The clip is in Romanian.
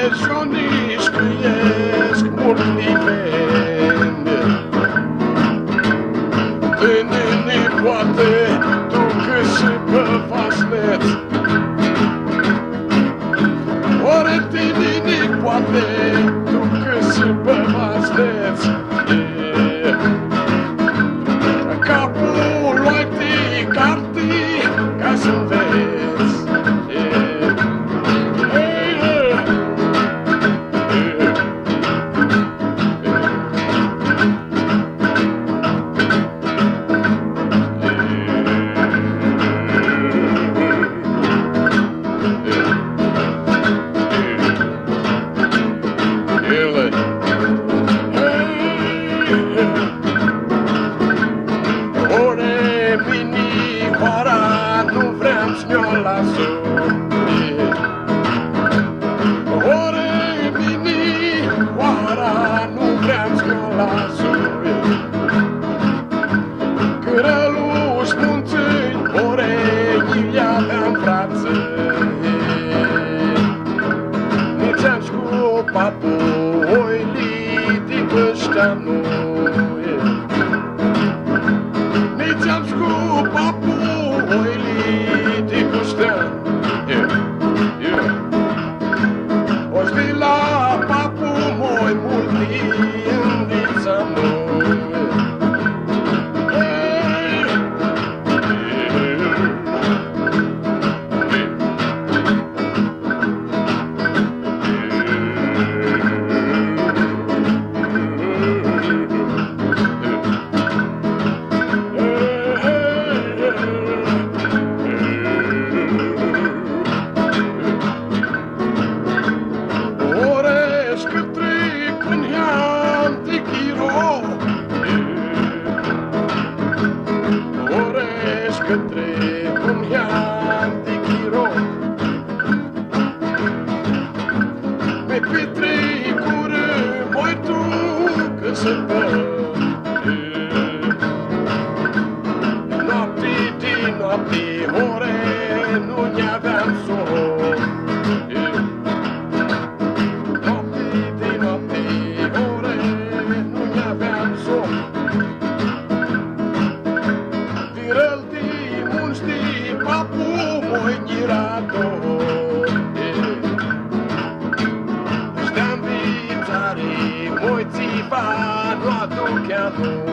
și-o scriesc mult nivend. Nene, poate tu că-și pe vaslet, ore tine, poate tu că-și pe vaslet. Capul luai-te carte ca să înveți. Nu vreau să mi-o las-o. Ore vini oara, nu vreau să mi-o las-o. Cărăluși munțâni, ore i aveam frață. Nici-am scupat oili din ăștia noi. Nici-am scupat oili din ăștia. O știi la papu moi multi în viața noi. Către un iam de chiro me petrei cură moi tu că să noapte din noapte ore nu ne-aveam somn. Noapte din noapte ore nu ne-aveam somn. Papu moi nirato, știam vițare, moi țipa nu aduceam.